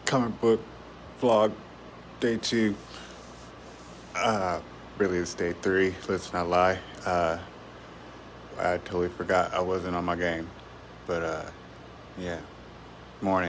Comic book vlog day 2. Really it's day 3, let's not lie. I totally forgot I wasn't on my game. But yeah, morning.